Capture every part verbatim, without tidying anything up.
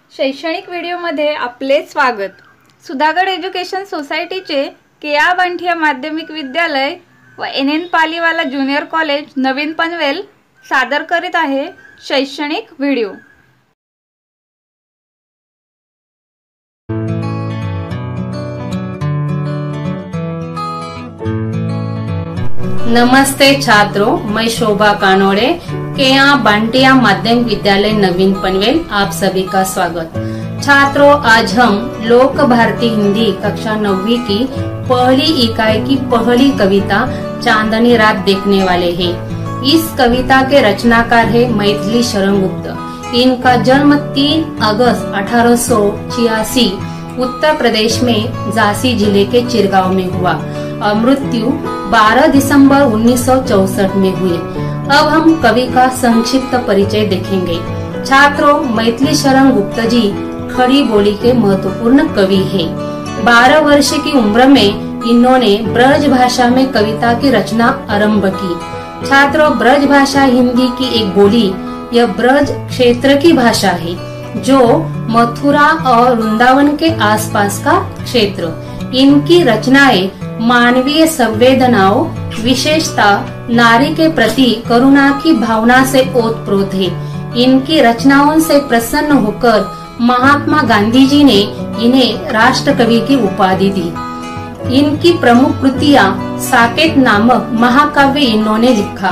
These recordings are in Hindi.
शैक्षणिक व्हिडिओमध्ये आपले स्वागत। सुधागड एज्युकेशन सोसायटीचे केआ बांठिया माध्यमिक विद्यालय व N N Paliwala junior college नवीन पनवेल सादर करीत आहे शैक्षणिक व्हिडिओ। नमस्ते छात्रों, मैं शोभा कानोड़े केआ बांटिया माध्यमिक विद्यालय नवीन पनवेल आप सभी का स्वागत। छात्रों, आज हम लोक भारती हिंदी कक्षा नौवीं की पहली इकाई की पहली कविता चांदनी रात देखने वाले हैं। इस कविता के रचनाकार है मैथिली शरण गुप्त। इनका जन्म तीन अगस्त अठारह सौ छियासी उत्तर प्रदेश में झांसी जिले के चिरगांव में हुआ और मृत्यु बारह दिसंबर उन्नीस सौ चौसठ में हुई। अब हम कवि का संक्षिप्त परिचय देखेंगे। छात्रों, मैथिली शरण गुप्त जी खड़ी बोली के महत्वपूर्ण कवि हैं। बारह वर्ष की उम्र में इन्होंने ब्रज भाषा में कविता की रचना आरंभ की। छात्रों, ब्रज भाषा हिंदी की एक बोली, यह ब्रज क्षेत्र की भाषा है जो मथुरा और वृंदावन के आसपास का क्षेत्र। इनकी रचनाएं मानवीय संवेदनाओं, विशेषता नारी के प्रति करुणा की भावना से ओतप्रोत है। इनकी रचनाओं से प्रसन्न होकर महात्मा गांधी जी ने इन्हें राष्ट्र कवि की उपाधि दी। इनकी प्रमुख कृतियां साकेत नामक महाकाव्य इन्होंने लिखा,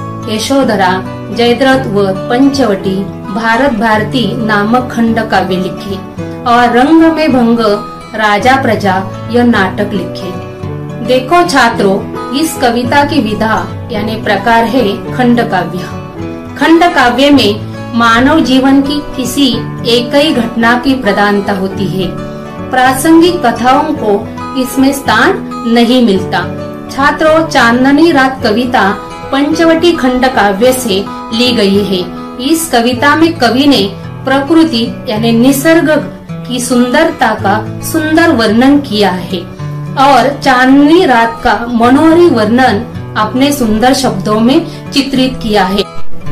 यशोधरा, जयद्रथ व पंचवटी, भारत भारती नामक खंड काव्य लिखे और रंग में भंग, राजा प्रजा यह नाटक लिखे। देखो छात्रों, इस कविता की विधा यानी प्रकार है खंड काव्य। खंड काव्य में मानव जीवन की किसी एक ही घटना की प्रधानता होती है। प्रासंगिक कथाओं को इसमें स्थान नहीं मिलता। छात्रों, चांदनी रात कविता पंचवटी खंड काव्य से ली गई है। इस कविता में कवि ने प्रकृति यानी निसर्ग की सुंदरता का सुंदर वर्णन किया है और चांदनी रात का मनोहरी वर्णन अपने सुंदर शब्दों में चित्रित किया है।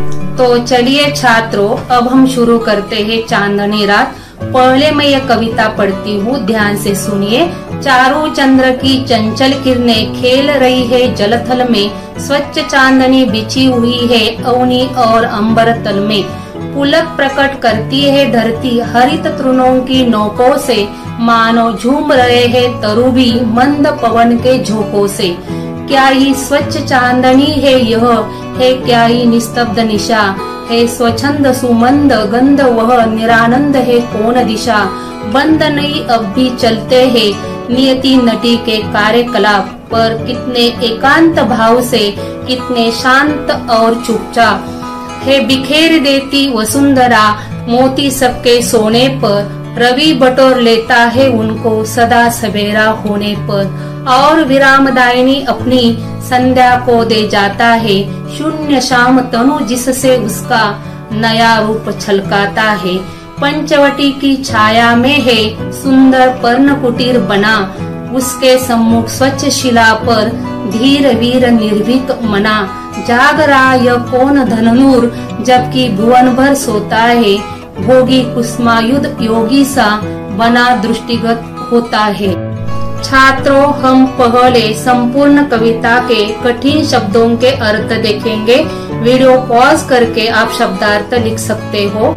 तो चलिए छात्रों, अब हम शुरू करते हैं चांदनी रात। पहले मैं ये कविता पढ़ती हूँ, ध्यान से सुनिए। चारों चंद्र की चंचल किरणें खेल रही है जलथल में, स्वच्छ चांदनी बिछी हुई है अवनी और अंबर तल में, पुलक प्रकट करती है धरती हरित तृणों की नोकों से, मानो झूम रहे हैं तरुभी मंद पवन के झोंकों से। क्या ही स्वच्छ चांदनी है यह, है क्या ही निस्तब्ध निशा, है स्वच्छंद सुमंद गंध वह, निरानंद है कौन दिशा, बंद नहीं अब भी चलते हैं नियति नटी के कार्यकलाप, पर कितने एकांत भाव से, कितने शांत और चुपचाप, है बिखेर देती वसुंधरा मोती सबके सोने पर, रवि बटोर लेता है उनको सदा सवेरा होने पर, और विरामदायिनी अपनी संध्या को दे जाता है, शून्य शाम तनु जिससे उसका नया रूप छलकाता है। पंचवटी की छाया में है सुंदर पर्ण कुटीर बना, उसके सम्मुख स्वच्छ शिला पर धीर वीर निर्भीक मना, जाग रहा यह कौन धननूर जबकि भुवन भर सोता है, भोगी कुसुमायुध योगी सा बना दृष्टिगत होता है। छात्रों, हम पहले संपूर्ण कविता के कठिन शब्दों के अर्थ देखेंगे। वीडियो पॉज करके आप शब्दार्थ लिख सकते हो।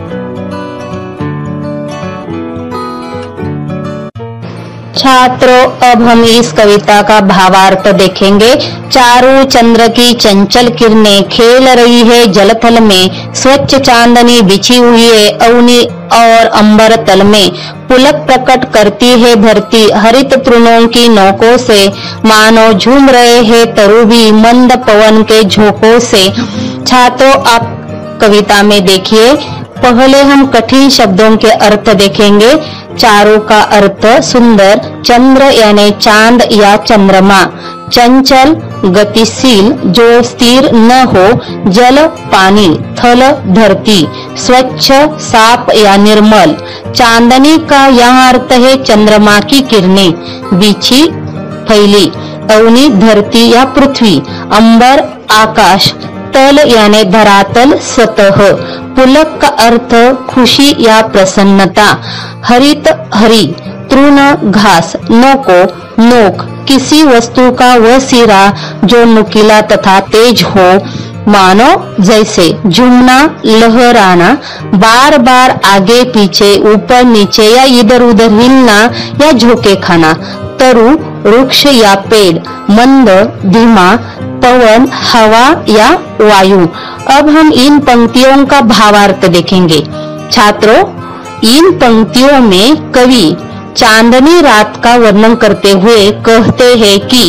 छात्रों, अब हम इस कविता का भावार्थ देखेंगे। चारों चंद्र की चंचल किरणें खेल रही है जलथल में, स्वच्छ चांदनी बिछी हुई है अवनी और अंबर तल में, पुलक प्रकट करती है धरती हरित तृणों की नोकों से, मानो झूम रहे हैं तरुभी मंद पवन के झोंकों से। छात्रों, आप कविता में देखिए, पहले हम कठिन शब्दों के अर्थ देखेंगे। चारों का अर्थ सुंदर, चंद्र यानी चांद या चंद्रमा, चंचल गतिशील जो स्थिर न हो, जल पानी, थल धरती, स्वच्छ साफ या निर्मल। चांदनी का यहाँ अर्थ है चंद्रमा की किरणें, बिछी फैली, अवनी धरती या पृथ्वी, अंबर आकाश, तल यानी धरातल, सतह। पुलक का अर्थ खुशी या प्रसन्नता। हरित हरी, तृण घास, नोको नोक, किसी वस्तु का वह सिरा जो नुकीला तथा तेज हो, मानो जैसे झूमना, लहराना, बार बार आगे पीछे, ऊपर नीचे या इधर उधर हिलना या झोंके खाना। तरु वृक्ष या पेड़। मंद धीमा, पवन हवा या वायु। अब हम इन पंक्तियों का भावार्थ देखेंगे। छात्रों, इन पंक्तियों में कवि चांदनी रात का वर्णन करते हुए कहते हैं कि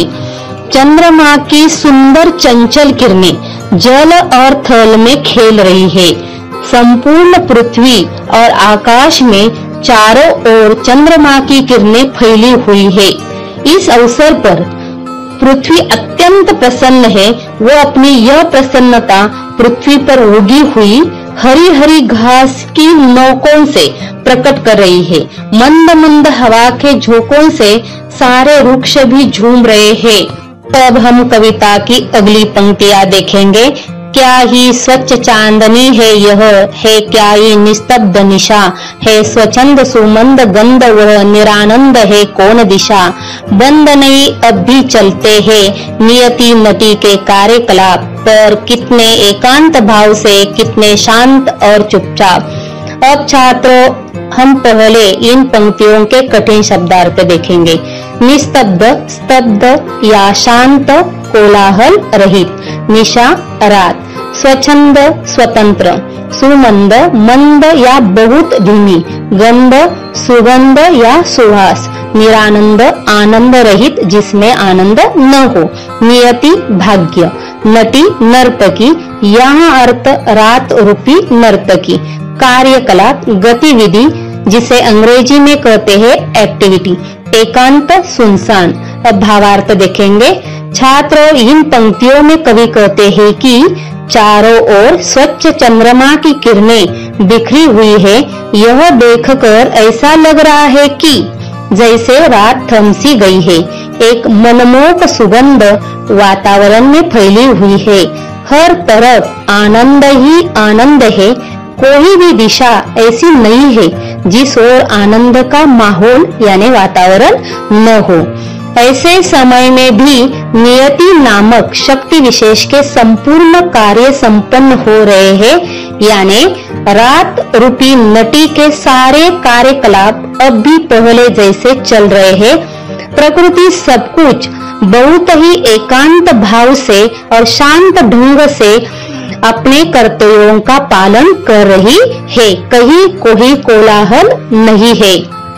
चंद्रमा की सुंदर चंचल किरणें जल और थल में खेल रही है। संपूर्ण पृथ्वी और आकाश में चारों ओर चंद्रमा की किरणें फैली हुई है। इस अवसर पर पृथ्वी अत्यंत प्रसन्न है। वो अपनी यह प्रसन्नता पृथ्वी पर उगी हुई हरी हरी घास की नोकों से प्रकट कर रही है। मंद मंद हवा के झोंकों से सारे वृक्ष भी झूम रहे हैं। अब हम कविता की अगली पंक्तियां देखेंगे। क्या ही स्वच्छ चांदनी है यह, है क्या ही निस्तब्ध निशा, है स्वच्छंद सुमंद गंध वह, निरानंद है कौन दिशा। बंद नहीं अब भी चलते हैं नियति नटी के कार्यकलाप, पर कितने एकांत भाव से, कितने शांत और चुपचाप। अब छात्रों, हम पहले इन पंक्तियों के कठिन शब्दार्थ देखेंगे। निस्तब्ध, स्तब्ध या शांत, कोलाहल रहित। निशा रात। स्वच्छंद स्वतंत्र। सुमंद मंद या बहुत धीमी। गंध सुगंध या सुवास। निरानंद आनंद रहित जिसमें आनंद न हो। नियति भाग्य। नटी नर्तकी, यहाँ अर्थ रात रूपी नर्तकी। कार्यकलाप गतिविधि जिसे अंग्रेजी में कहते हैं एक्टिविटी। एकांत सुनसान। अब भावार्थ देखेंगे। छात्रों, इन पंक्तियों में कवि कहते हैं कि चारों ओर स्वच्छ चंद्रमा की किरणें बिखरी हुई है। यह देखकर ऐसा लग रहा है कि जैसे रात थम सी गई है। एक मनमोहक सुगंध वातावरण में फैली हुई है। हर तरफ आनंद ही आनंद है। कोई भी दिशा ऐसी नहीं है जिस ओर आनंद का माहौल यानी वातावरण न हो। ऐसे समय में भी नियति नामक शक्ति विशेष के संपूर्ण कार्य संपन्न हो रहे हैं, यानी रात रूपी नटी के सारे कार्यकलाप अब भी पहले जैसे चल रहे हैं। प्रकृति सब कुछ बहुत ही एकांत भाव से और शांत ढंग से अपने कर्तव्यों का पालन कर रही है। कहीं कोई कोलाहल नहीं है।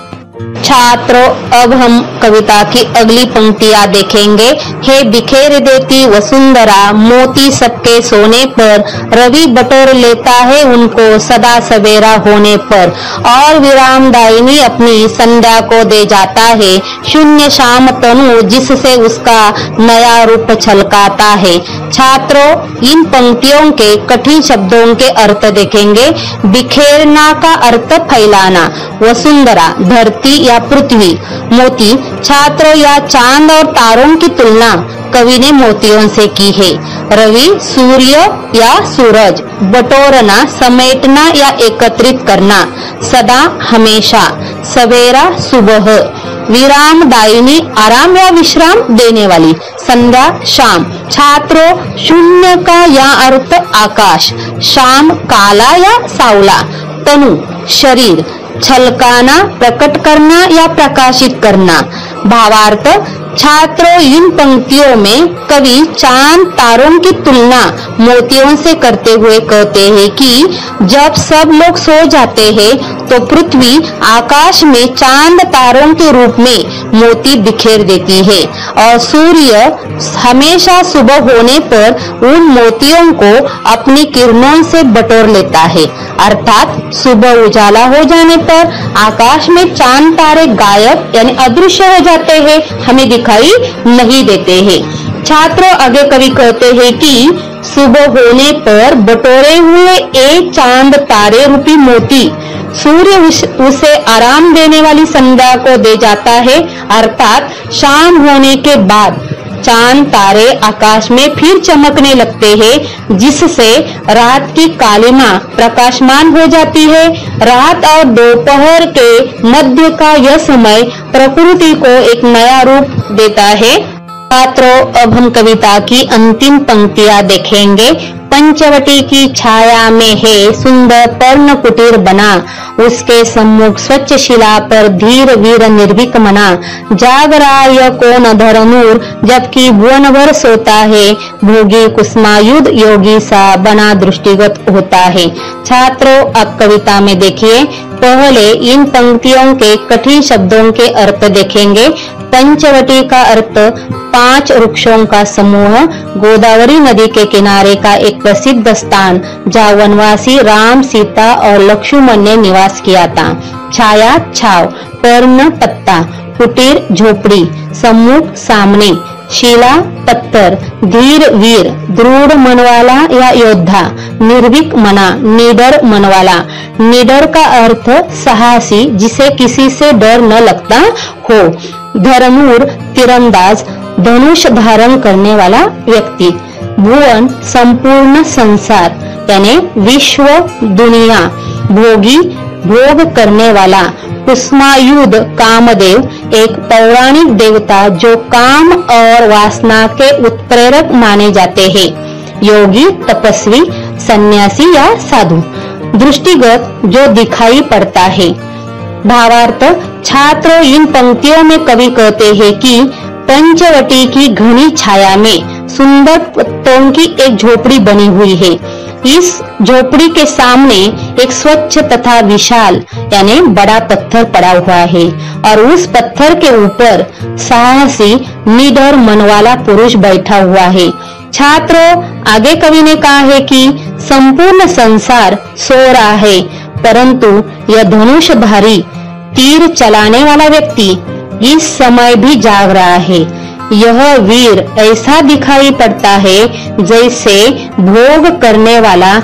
छात्रों, अब हम कविता की अगली पंक्तियां देखेंगे। हे बिखेर देती वसुंधरा, मोती सबके सोने पर, रवि बटोर लेता है उनको सदा सवेरा होने पर, और विराम दायिनी अपनी संध्या को दे जाता है, शून्य शाम तनु जिससे उसका नया रूप छलकाता है। छात्रों, इन पंक्तियों के कठिन शब्दों के अर्थ देखेंगे। बिखेरना का अर्थ फैलाना। वसुंधरा धरती या पृथ्वी। मोती छात्रों या चांद और तारों की तुलना कवि ने मोतियों से की है। रवि सूर्य या सूरज। बटोरना समेटना या एकत्रित करना। सदा हमेशा। सवेरा सुबह। विराम दायिनी आराम या विश्राम देने वाली। संध्या शाम। छात्रों, शून्य का या अर्थ आकाश। शाम काला या सावला। तनु शरीर। छलकाना प्रकट करना या प्रकाशित करना। भावार्थ। छात्रों, इन पंक्तियों में कवि चांद तारों की तुलना मोतियों से करते हुए कहते हैं कि जब सब लोग सो जाते हैं तो पृथ्वी आकाश में चांद तारों के रूप में मोती बिखेर देती है, और सूर्य हमेशा सुबह होने पर उन मोतियों को अपनी किरणों से बटोर लेता है। अर्थात सुबह उजाला हो जाने पर आकाश में चांद तारे गायब यानी अदृश्य हो जाते हैं, हमें दिखाई नहीं देते हैं। छात्रों, आगे कवि कहते हैं कि सुबह होने पर बटोरे हुए एक चांद तारे रूपी मोती सूर्य उसे आराम देने वाली संध्या को दे जाता है। अर्थात शाम होने के बाद चांद तारे आकाश में फिर चमकने लगते हैं, जिससे रात की कालिमा प्रकाशमान हो जाती है। रात और दोपहर के मध्य का यह समय प्रकृति को एक नया रूप देता है। छात्रों, अब हम कविता की अंतिम पंक्तियां देखेंगे। पंचवटी की छाया में है सुंदर पर्ण कुटीर बना, उसके सम्मुख स्वच्छ शिला पर धीर वीर निर्भीक मना। जाग रहा यह कौन अधर नूर, जबकि भुवन भर सोता है। भोगी कुसुमायुध योगी सा बना दृष्टिगत होता है। छात्रों, अब कविता में देखिए, पहले इन पंक्तियों के कठिन शब्दों के अर्थ देखेंगे। पंचवटी का अर्थ पांच वृक्षों का समूह, गोदावरी नदी के किनारे का एक प्रसिद्ध स्थान, जहाँ वनवासी राम, सीता और लक्ष्मण ने निवास किया था। छाया छाव, पर्ण पत्ता, कुटीर झोपड़ी, सम्मुख सामने, शिला पत्थर, धीर वीर दृढ़ मन वाला या योद्धा, निर्भीक मना निडर मन वाला। निडर का अर्थ साहसी, जिसे किसी से डर न लगता हो। धर्मूर तीरंदाज, धनुष धारण करने वाला व्यक्ति। भुवन संपूर्ण संसार यानी विश्व दुनिया। भोगी भोग करने वाला। कुसुमायुध कामदेव, एक पौराणिक देवता जो काम और वासना के उत्प्रेरक माने जाते हैं। योगी तपस्वी, सन्यासी या साधु। दृष्टिगत जो दिखाई पड़ता है। भावार्थ, छात्रों, इन पंक्तियों में कवि कहते हैं कि पंचवटी की घनी छाया में सुंदर पत्तों की एक झोपड़ी बनी हुई है। इस झोपड़ी के सामने एक स्वच्छ तथा विशाल यानी बड़ा पत्थर पड़ा हुआ है और उस पत्थर के ऊपर साहसी निडर मन वाला पुरुष बैठा हुआ है। छात्रों, आगे कवि ने कहा है कि संपूर्ण संसार सो रहा है, परंतु यह धनुषधारी तीर चलाने वाला व्यक्ति इस समय भी जाग रहा है। यह वीर ऐसा दिखाई पड़ता है जैसे भोग करने वाला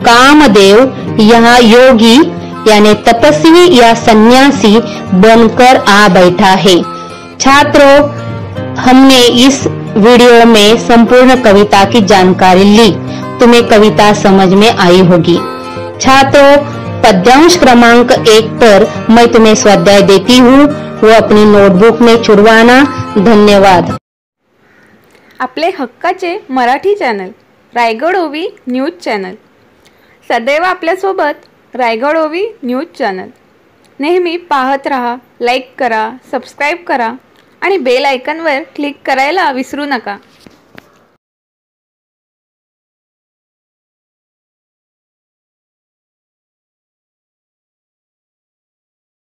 कामदेव यहाँ योगी यानी तपस्वी या सन्यासी बनकर आ बैठा है। छात्रों, हमने इस वीडियो में संपूर्ण कविता की जानकारी ली। तुम्हें कविता समझ में आई होगी। छात्रों, पद्यांश क्रमांक एक पर मैं तुम्हें स्वाध्याय देती हूँ, वो अपनी नोटबुक में छुड़वाना। धन्यवाद। आपले हक्काचे मराठी चॅनल रायगड ओवी न्यूज चॅनल, सदैव आपल्यासोबत रायगड ओवी न्यूज चॅनल। नेहमी पाहत रहा, लाईक करा, सबस्क्राईब करा आणि बेल आयकॉनवर क्लिक करायला विसरू नका।